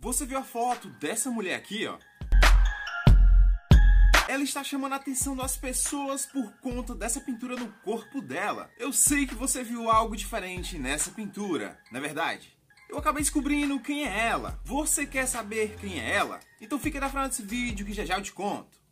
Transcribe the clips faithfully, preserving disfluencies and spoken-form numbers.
Você viu a foto dessa mulher aqui, ó? Ela está chamando a atenção das pessoas por conta dessa pintura no corpo dela. Eu sei que você viu algo diferente nessa pintura, não é verdade? Eu acabei descobrindo quem é ela. Você quer saber quem é ela? Então fica na frente desse vídeo que já já eu te conto.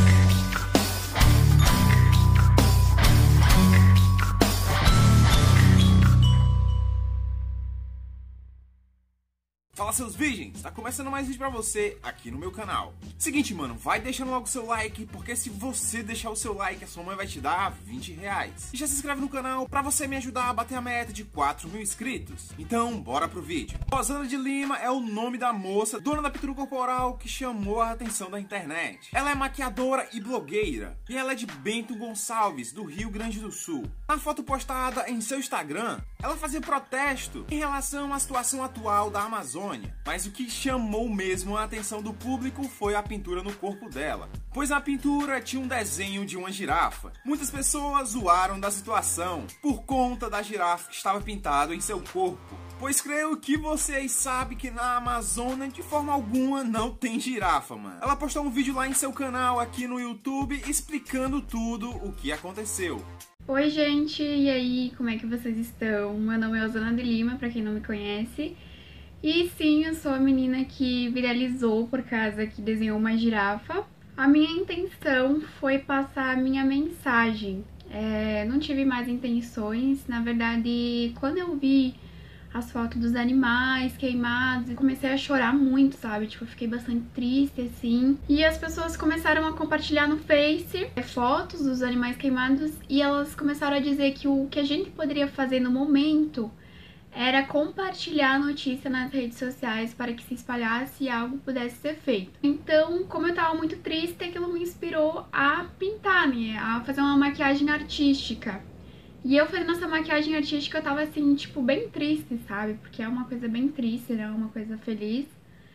Fala, seus virgens, tá começando mais vídeo pra você aqui no meu canal. Seguinte, mano, vai deixando logo o seu like, porque se você deixar o seu like, a sua mãe vai te dar vinte reais. E já se inscreve no canal pra você me ajudar a bater a meta de quatro mil inscritos. Então, bora pro vídeo. Rosana de Lima é o nome da moça, dona da pintura corporal, que chamou a atenção da internet. Ela é maquiadora e blogueira, e ela é de Bento Gonçalves, do Rio Grande do Sul. Na foto postada em seu Instagram, ela fazia protesto em relação à situação atual da Amazônia. Mas o que chamou mesmo a atenção do público foi a pintura no corpo dela, pois na pintura tinha um desenho de uma girafa. Muitas pessoas zoaram da situação por conta da girafa que estava pintado em seu corpo, pois creio que vocês sabem que na Amazônia de forma alguma não tem girafa, mano. Ela postou um vídeo lá em seu canal aqui no YouTube explicando tudo o que aconteceu. Oi gente, e aí, como é que vocês estão? Meu nome é Rosana de Lima, pra quem não me conhece. E sim, eu sou a menina que viralizou por causa que desenhou uma girafa. A minha intenção foi passar a minha mensagem. É, não tive mais intenções. Na verdade, quando eu vi as fotos dos animais queimados, eu comecei a chorar muito, sabe? Tipo, eu fiquei bastante triste, assim. E as pessoas começaram a compartilhar no Face fotos dos animais queimados e elas começaram a dizer que o que a gente poderia fazer no momento era compartilhar a notícia nas redes sociais para que se espalhasse e algo pudesse ser feito. Então, como eu tava muito triste, aquilo me inspirou a pintar, né? A fazer uma maquiagem artística. E eu fazendo essa maquiagem artística, eu tava assim, tipo, bem triste, sabe? Porque é uma coisa bem triste, né? Uma coisa feliz.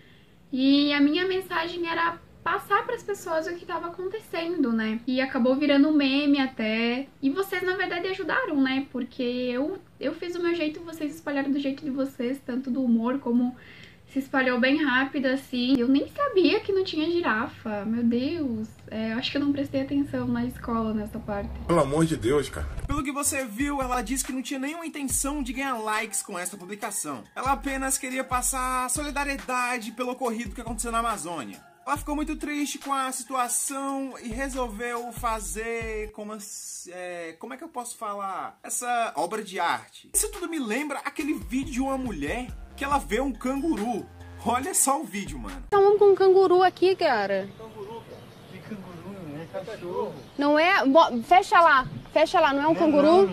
E a minha mensagem era passar para as pessoas o que estava acontecendo, né? E acabou virando um meme até. E vocês, na verdade, ajudaram, né? Porque eu, eu fiz o meu jeito, vocês espalharam do jeito de vocês, tanto do humor como se espalhou bem rápido, assim. Eu nem sabia que não tinha girafa, meu Deus. É, eu acho que eu não prestei atenção na escola nessa parte. Pelo amor de Deus, cara. Pelo que você viu, ela disse que não tinha nenhuma intenção de ganhar likes com essa publicação. Ela apenas queria passar solidariedade pelo ocorrido que aconteceu na Amazônia. Ela ficou muito triste com a situação e resolveu fazer como, é, como é que eu posso falar? Essa obra de arte. Isso tudo me lembra aquele vídeo de uma mulher que ela vê um canguru. Olha só o vídeo, mano. Tá um com um canguru aqui, cara. Canguru, cara. Que canguru, não é cachorro. Não é? Bo- Fecha lá. Fecha lá, não é um canguru?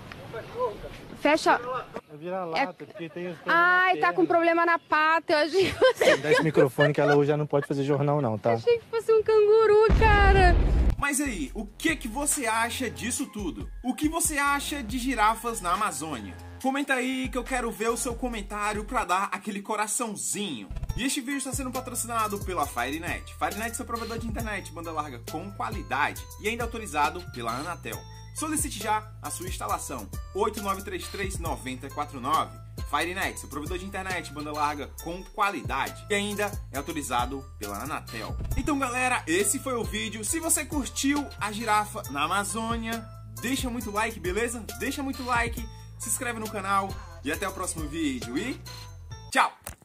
Fecha. É vira-lata, porque tem os Ai, tá com problema na pata. Eu achei que fosse... Dá esse microfone que ela hoje já não pode fazer jornal não, tá? achei que fosse um canguru, cara. Mas aí, o que que você acha disso tudo? O que você acha de girafas na Amazônia? Comenta aí que eu quero ver o seu comentário pra dar aquele coraçãozinho. E este vídeo está sendo patrocinado pela FireNet. FireNet é seu provedor de internet, banda larga com qualidade e ainda autorizado pela Anatel. Solicite já a sua instalação. oito nove três três nove zero quatro nove. FireNet, seu provedor de internet, banda larga com qualidade e ainda é autorizado pela Anatel. Então, galera, esse foi o vídeo. Se você curtiu a girafa na Amazônia, deixa muito like, beleza? Deixa muito like, se inscreve no canal e até o próximo vídeo e tchau!